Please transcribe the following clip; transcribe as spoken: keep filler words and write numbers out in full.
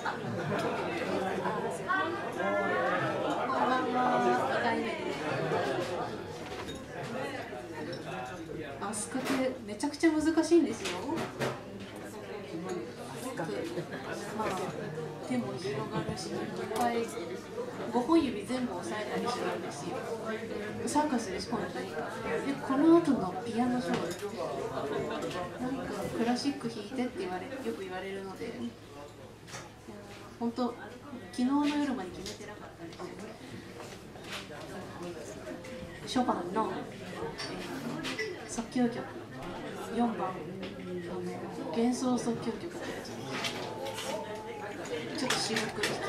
アスクってめちゃくちゃ難しいんですよ。まあ手も広がるし、いっぱいごほん指全部押さえたりするんですよ。サーカスです本当に。でこの後のピアノショー、なんかクラシック弾いてって言われよく言われるので、本当昨日の夜まで決めてなかったです。ショパンの、えー、即興曲よんばん、あの幻想即興曲ってやつです。ちょっと渋くして。